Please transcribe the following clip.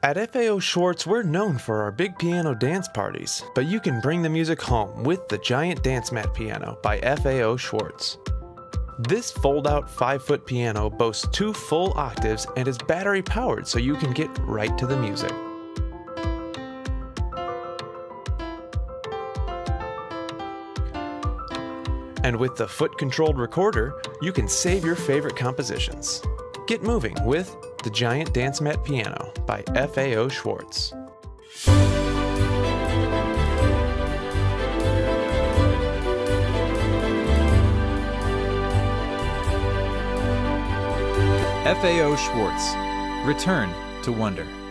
At FAO Schwartz, we're known for our big piano dance parties, but you can bring the music home with the Giant Dance Mat Piano by FAO Schwartz. This fold-out 5-foot piano boasts 2 full octaves and is battery-powered so you can get right to the music. And with the foot-controlled recorder, you can save your favorite compositions. Get moving with the Giant Dance Mat Piano by FAO Schwartz. FAO Schwartz. Return to wonder.